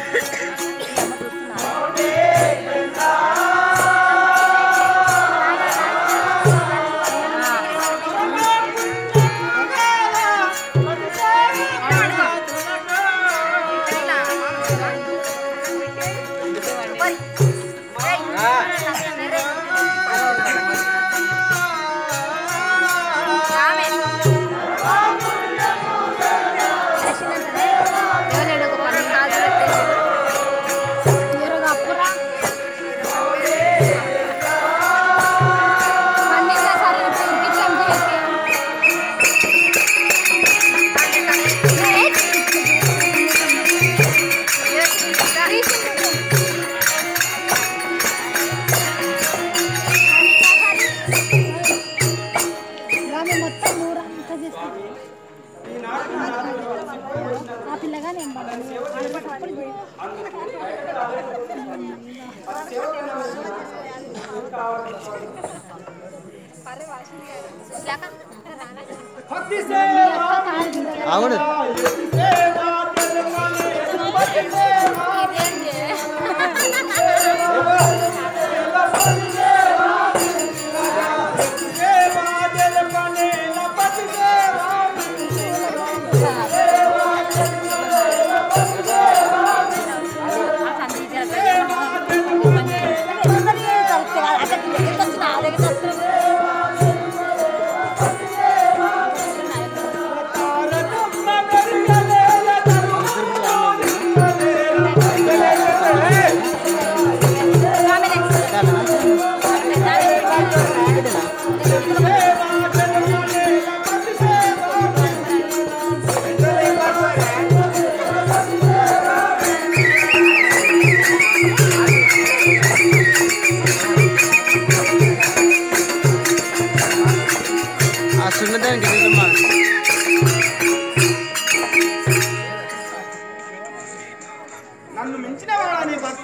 నన్ను మించిన వాడని భర్త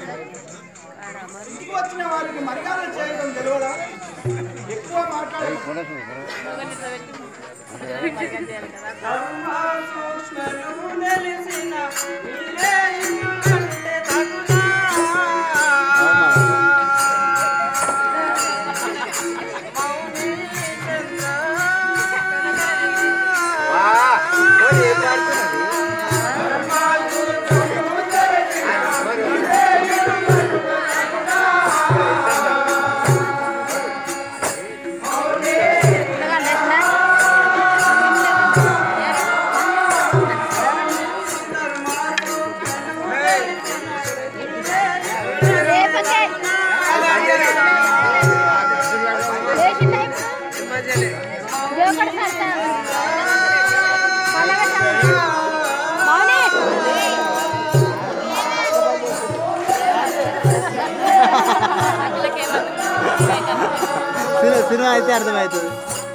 ఇంటికి వచ్చిన వారికి మర్యాద చేయడం తెలియదా? ఎక్కువ సినిమా అయితే అర్థమవుతుంది.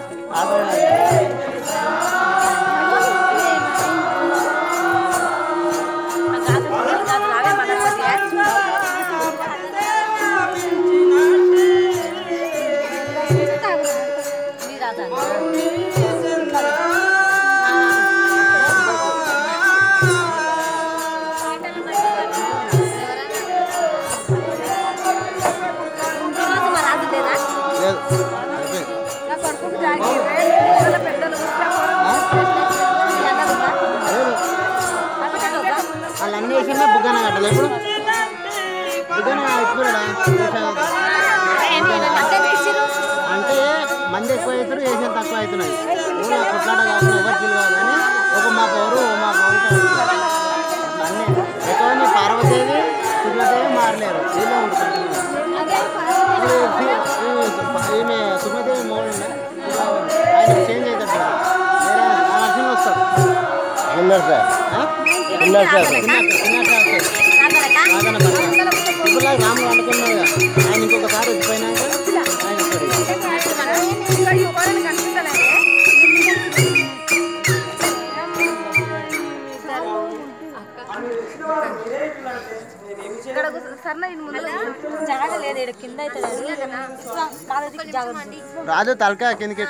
వాళ్ళన్నీ వేసినా బుగ్గన కట్టాలి. ఎప్పుడు బుగ్గన అంటే మంది ఎక్కువ అవుతారు, వేసిన తక్కువ అవుతున్నాయి. ఊళ్ళో కొట్లాట కాకుండా ఎవరు ఫీల్ కాదు కానీ ఒక మా పౌరు మా పౌరు అన్నీ ఎక్కువ పార్వతీదేవి సుమదేవి మారలేరు. వీళ్ళే ఉంటుంది. ఈమె సుమదేవి మోడల్ ఆయన చేంజ్ అవుతాడు. వేరే నరసింహ వస్తాడు. ఇప్పుడు రాముడు అనుకున్నాడు ఆయన ఇంకొకసారి వచ్చిపోయినాక ఆయన రాజు తలకాయ కిందకి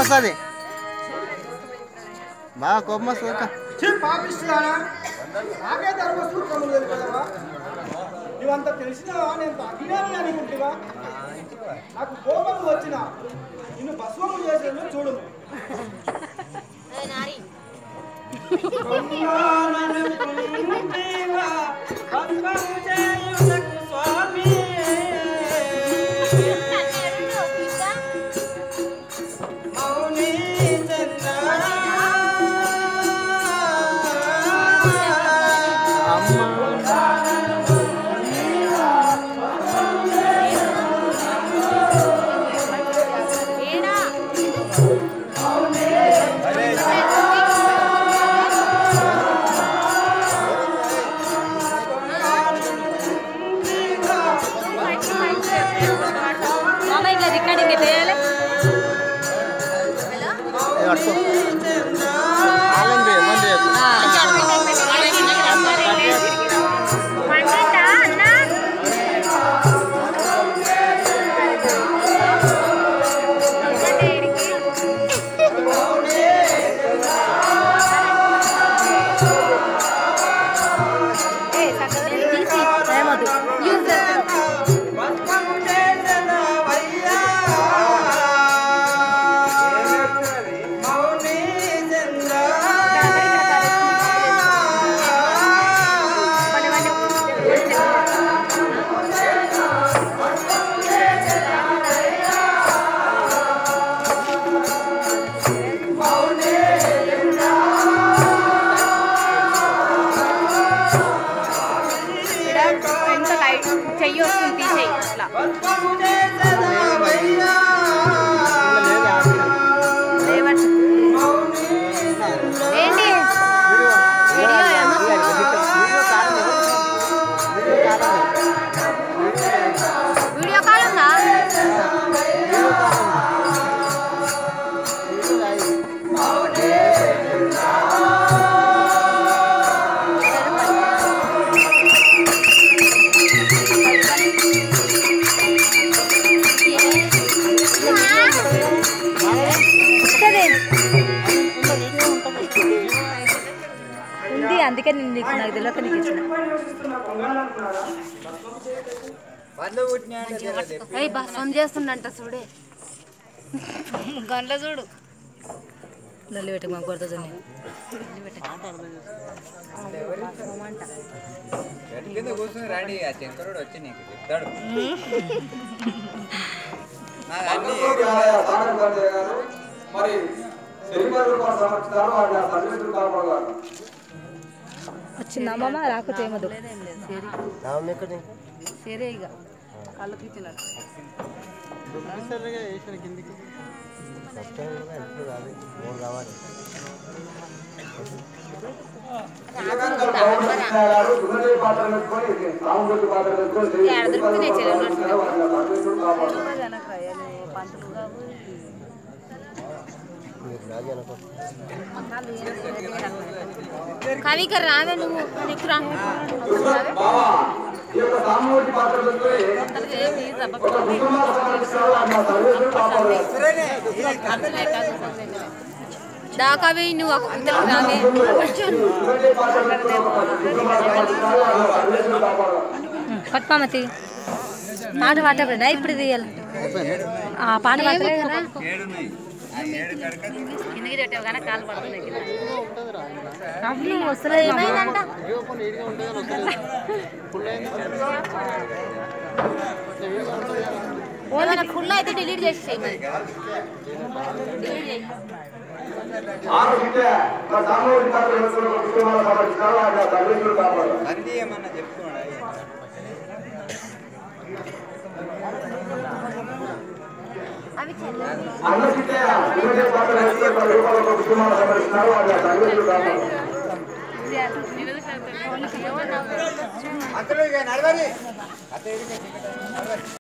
వస్తుంది బాగా కోపం వస్తుంది పాపిస్తున్నానా నాకే ధర్మసూత్రములు తెలిపదవా నువ్వంత తెలిసినవా నేను అజ్ఞాని అనుకుంటువా నాకు కోపం వచ్చిన నిన్ను భస్మము చేసేది చూడు అందుకే నీకు నాకు తెలియక నీకు ఇచ్చిన భస్మం చేస్తుండంట చూడే గంటలో చూడు నల్లి పెట్టక మాకు కొడుతుంది కూర్చొని రాడి ఆ శంకరుడు వచ్చి నీకు చెప్తాడు వచ్చిందా మామ రాకపోతే ఏమదు సరే ఇక కళ్ళకి ఇచ్చినట్టు కవిక రావే నువ్వు ఎక్కురా దాకావే నువ్వు రావే పట్పామతి పాట పాడబడా ఇప్పుడు తీయాలి ఆ పాట పాడలే కదా కిందికి పెట్టావు కానీ కాలు పడుతుంది అవును వస్తలే ఏమైందంట ఫుల్ అయితే డిలీట్ చేసి అవి